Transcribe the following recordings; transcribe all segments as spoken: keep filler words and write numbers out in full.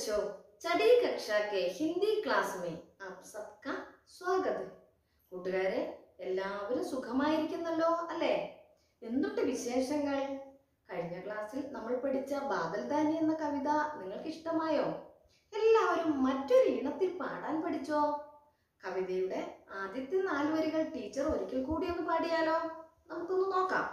बच्चों, छठी कक्षा के हिंदी क्लास में आप सबका स्वागत है. കൂട്ടുകാരെ എല്ലാവരും സുഖമായിരിക്കുന്നല്ലോ അല്ലേ? എന്തുണ്ട് വിശേഷങ്ങൾ? കഴിഞ്ഞ ക്ലാസ്സിൽ നമ്മൾ പഠിച്ച ബാദൽ ദാനി എന്ന കവിത നിങ്ങൾക്ക് ഇഷ്ടമായോ? എല്ലാവരും മറ്റൊരു ഈണത്തിൽ പാടാൻ പഠിച്ചോ? കവിതയുടെ ആദ്യത്തെ നാല് വരികൾ ടീച്ചർ ഒരിക്കൽ കൂടി ഒന്ന് പാടിയാലോ? നമുക്കൊന്ന് നോക്കാം.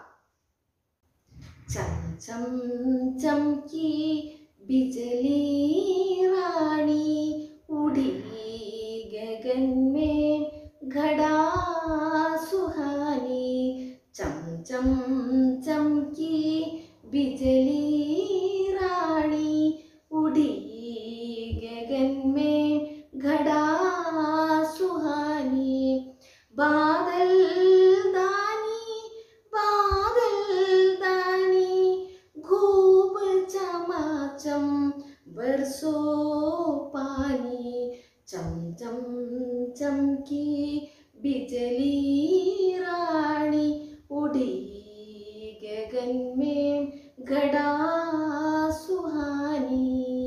ചം ചം ചംകി बिजली रानी उड़ी गगन में घड़ा सुहानी. चम चम चमकी बिजली रानी उड़ी गगन में घड़ा सुहानी. बादल दानी बादल दानी खूब चमाचम बरसो पानी. चम चम चमकी बिजली रानी उड़ी गगन में घड़ा सुहानी.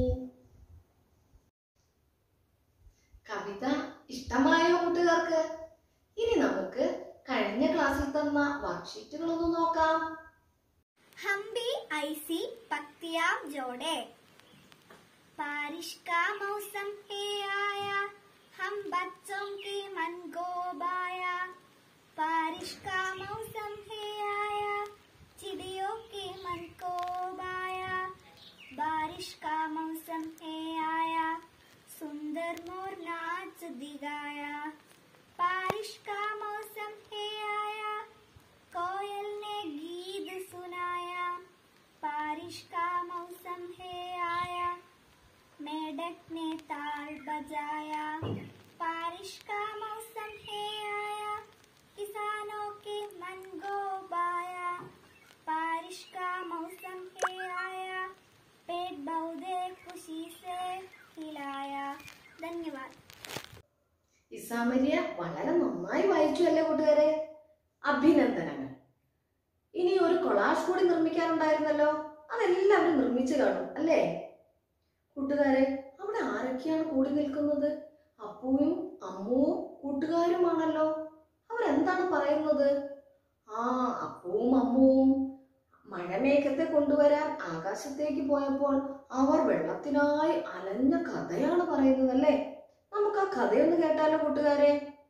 കവിത ഇഷ്ടമായോ കൂട്ടുകാർക്ക്? ഇനി നമുക്ക് കഴിഞ്ഞ ക്ലാസ്സിൽ തന്ന വർക്ക്ഷീറ്റുകൾ ഒന്ന് നോക്കാം. हम भी ऐसी पत्तियां जोड़े. बारिश का मौसम है आया, हम बच्चों के मन को बाया. बारिश का मौसम है आया, चिड़ियों के मन को बाया. बारिश का मौसम है आया, सुंदर मोर नाच दिखाया. बारिश का मौसम है आया, कोयल ने गीत सुनाया. बारिश का मौसम है आया, मेढक ने ताल बजाया. बारिश का मौसम है आया, किसानों के मन को बाया. बारिश का मौसम है आया, पेट पौधे खुशी से खिलाया. धन्यवाद. ഇസാമരിയ വളരെ നന്നായി വായിച്ചു അല്ലേ കൂട്ടുകാരെ? അഭിനന്ദനങ്ങൾ. ഇനി ഒരു കൊളാഷ് കൂടി നിർമ്മിക്കാനുണ്ടായിരുന്നല്ലോ, അതെല്ലാവരും നിർമ്മിച്ചു കാണും അല്ലേ? കൂട്ടുകാരെ, അവിടെ ആരൊക്കെയാണ് കൂടി നിൽക്കുന്നത്? അപ്പുവും അമ്മുവും കൂട്ടുകാരുമാണല്ലോ. അവരെന്താണ് പറയുന്നത്? ആ അപ്പുവും അമ്മുവും മഴമേഘത്തെ കൊണ്ടുവരാൻ ആകാശത്തേക്ക് പോയപ്പോൾ അവർ വെള്ളത്തിനായി അലഞ്ഞ കഥയാണ് പറയുന്നത് അല്ലേ? നമുക്ക് ആ കഥയൊന്ന് കേട്ടാലോ കൂട്ടുകാരെ?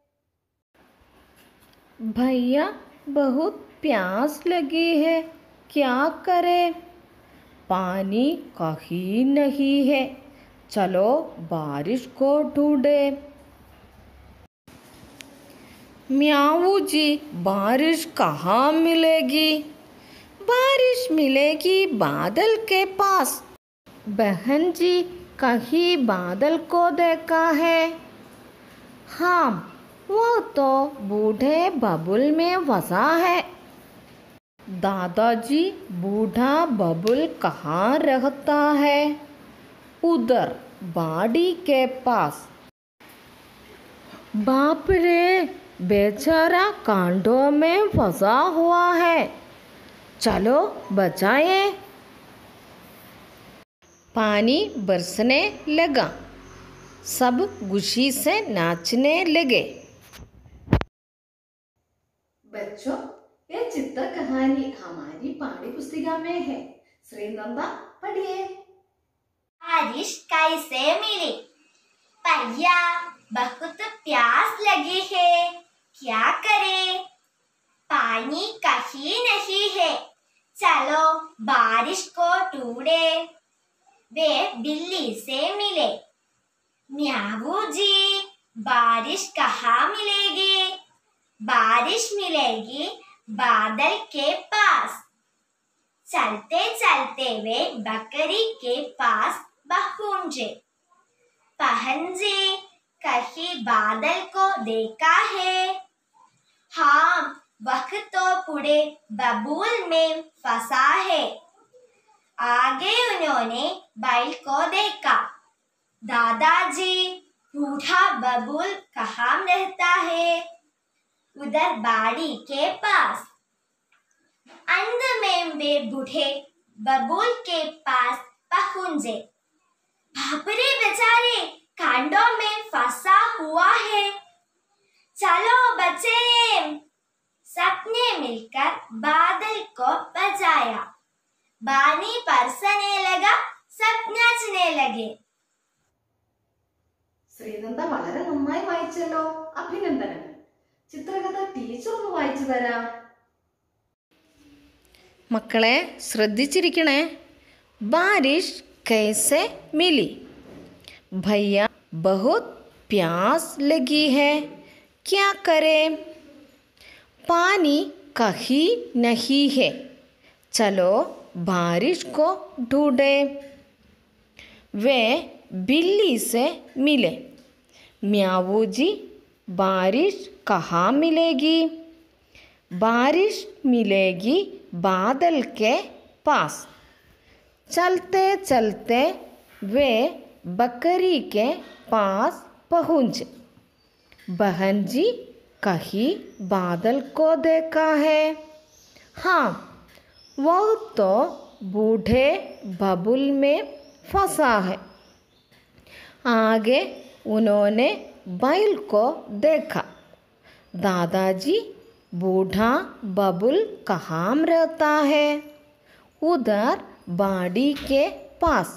भैया बहुत प्यास लगी है, क्या करे? पानी कहीं नहीं है, चलो बारिश को ढूंढे. म्याऊ जी, बारिश कहाँ मिलेगी? बारिश मिलेगी बादल के पास. बहन जी, कहीं बादल को देखा है? हाँ, वो तो बूढ़े बबुल में फंसा है. दादाजी, बूढ़ा बबुल कहाँ रहता है? उधर बाड़ी के पास. बाप रे, बेचारा कांटों में फंसा हुआ है, चलो बचाए. पानी बरसने लगा, सब खुशी से नाचने लगे. बच्चों, ये चित्र कहानी हमारी पाठ्य पुस्तिका में है. श्रीनंदा पढ़िए. बारिश कैसे मिली? भैया बहुत प्यास लगी है, क्या करे? पानी कहीं नहीं है, चलो बारिश को ढूंढे. वे बिल्ली से मिले. म्याऊ जी, बारिश कहाँ मिलेगी? बारिश मिलेगी बादल के पास. चलते चलते वे बकरी के पास पहुंचे. बहन जी, कहीं बादल को देखा है? हाँ, वह तो बूढ़े बबूल में फंसा है. आगे उन्होंने बैल को देखा. दादाजी, बूढ़ा बबूल कहाँ रहता है? उधर बाड़ी के पास. अंत में वे बूढ़े बबूल के पास पहुंचे. बाप रे बेचारे, कांडों में फंसा हुआ है। चलो बच्चे, सबने मिलकर बादल को बचाया। पानी बरसने लगा, सब नाचने लगे। ശ്രീനന്ദ വളരെ നന്നായി വായിച്ചല്ലോ, അഭിനന്ദനങ്ങൾ. ചിത്രകഥ ടീച്ചർ ഒന്ന് വായിച്ചു തരാം. മക്കളെ ശ്രദ്ധിച്ചിരിക്കണേ. बारिश कैसे मिली? भैया बहुत प्यास लगी है, क्या करें? पानी कहीं नहीं है, चलो बारिश को ढूंढें. वे बिल्ली से मिले. म्याऊ जी, बारिश कहाँ मिलेगी? बारिश मिलेगी बादल के पास. चलते चलते वे बकरी के पास पहुँचे. बहन जी, कहीं बादल को देखा है? हाँ, वो तो बूढ़े बबुल में फंसा है. आगे उन्होंने बैल को देखा. दादाजी, बूढ़ा बबुल कहाँ रहता है? उधर बाड़ी के पास.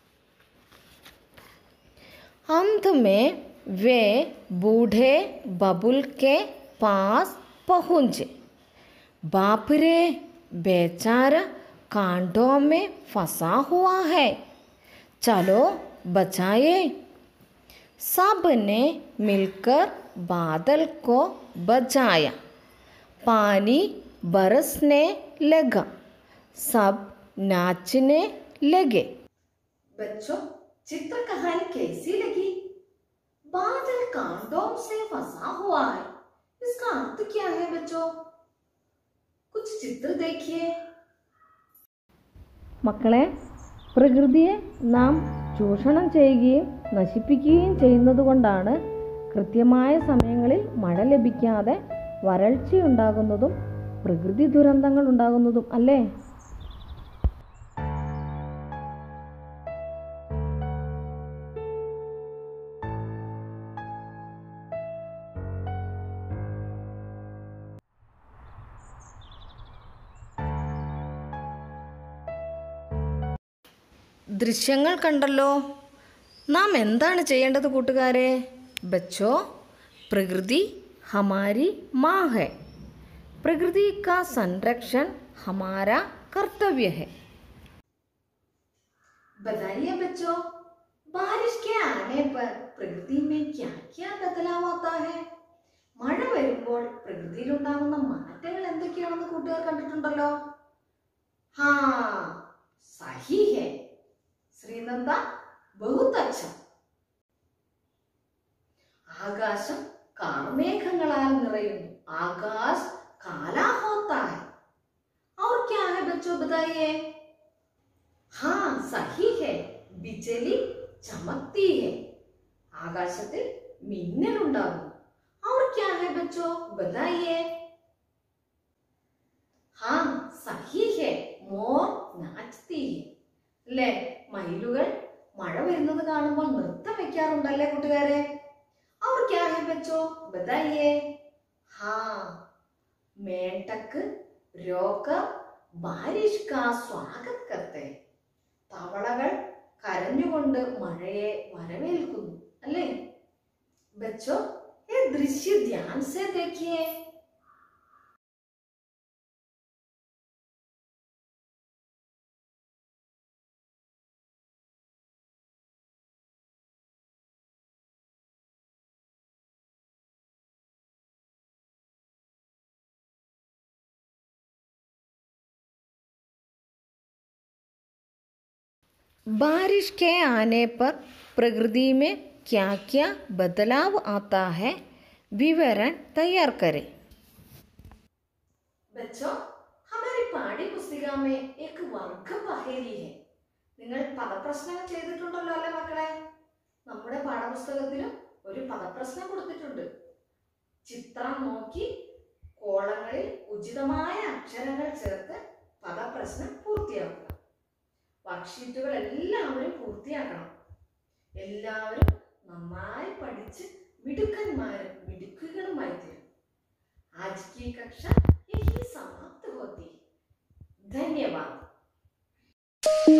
अंत में वे बूढ़े बबुल के पास पहुँचे. बाप रे, बेचारा कांटों में फंसा हुआ है, चलो बचाए. सब ने मिलकर बादल को बचाया. पानी बरसने लगा, सब नाचने लगे. बच्चों, चित्र कहानी कैसी लगी? बादल कांटों से फंसा हुआ है, इसका अर्थ क्या है बच्चों? कुछ चित्र देखिए. മക്കളെ, പ്രകൃതിയെ നാം ചൂഷണം ചെയ്യുകയും നശിപ്പിക്കുകയും ചെയ്യുന്നത് കൊണ്ടാണ് കൃത്യമായ സമയങ്ങളിൽ മഴ ലഭിക്കാതെ വരൾച്ചയുണ്ടാകുന്നതും പ്രകൃതി ദുരന്തങ്ങൾ ഉണ്ടാകുന്നതും അല്ലേ? ദൃശ്യങ്ങൾ കണ്ടല്ലോ. നാം എന്താണ് ചെയ്യേണ്ടത് കൂട്ടുകാരെ? ബച്ചോ, പ്രകൃതി हमारी माँ है. प्रकृति का संरक्षण हमारा कर्तव्य है. बताइए बच्चों, बारिश के आने पर प्रकृति में क्या क्या बदलाव आता है? മഴ വരുമ്പോൾ പ്രകൃതിയിൽ ഉണ്ടാകുന്ന മാറ്റങ്ങൾ എന്തൊക്കെയാണെന്ന് കൂട്ടുകാർ കണ്ടിട്ടുണ്ടല്ലോ. ഹാ, സഹി ഹേ. ശ്രീനന്ദ, ബഹുത് അച്ഛാ. ആകാശം കാർമേഘങ്ങളാൽ നിറയുന്നു. ആകാശ് കാലാ ഹോത്താ ഹൈ. और क्या है बच्चों, बताइए. हाँ, सही है. बिजली चमकती है. ആകാശത്തിൽ മിന്നൽ ഉണ്ടാകുന്നു. और क्या है बच्चों, बताइए. हाँ, सही है. मोर नाचती है. അല്ലേ, മയിലുകൾ മഴ വരുന്നത് കാണുമ്പോൾ നൃത്തം വെക്കാറുണ്ടല്ലേ കൂട്ടുകാരെ? और क्या है बच्चों, बताइए. हाँ, मेंढक रोकर बारिश का स्वागत करते हैं. തവളകൾ കരഞ്ഞുകൊണ്ട് മഴയെ വരവേൽക്കുന്നു അല്ലേ? बच्चों, ये दृश्य ध्यान से देखिए. बारिश के आने पर प्रकृति में क्या क्या बदलाव आता है, विवरण तैयार करें. बच्चों, हमारी पाഠ്യ പുസ്തക में एक वर्ग पहेली है. നിങ്ങൾ പദപ്രശ്നം ചെയ്തിട്ടുണ്ടല്ലോ അല്ലേ മക്കളെ? നമ്മുടെ പാഠപുസ്തകത്തിലും ഒരു പദപ്രശ്നം കൊടുത്തിട്ടുണ്ട്. ചിത്രം നോക്കി കോളങ്ങളിൽ ഉചിതമായ അക്ഷരങ്ങൾ ചേർത്ത് പദപ്രശ്നം പൂർത്തിയാക്കുക. വർക്ക്ഷീറ്റുകൾ എല്ലാവരും പൂർത്തിയാക്കണം. എല്ലാവരും നന്നായി പഠിച്ച് മിടുക്കന്മാരും മിടുക്കുകളുമായി തീരും. आज की कक्षा यही समाप्त होती है. धन्यवाद.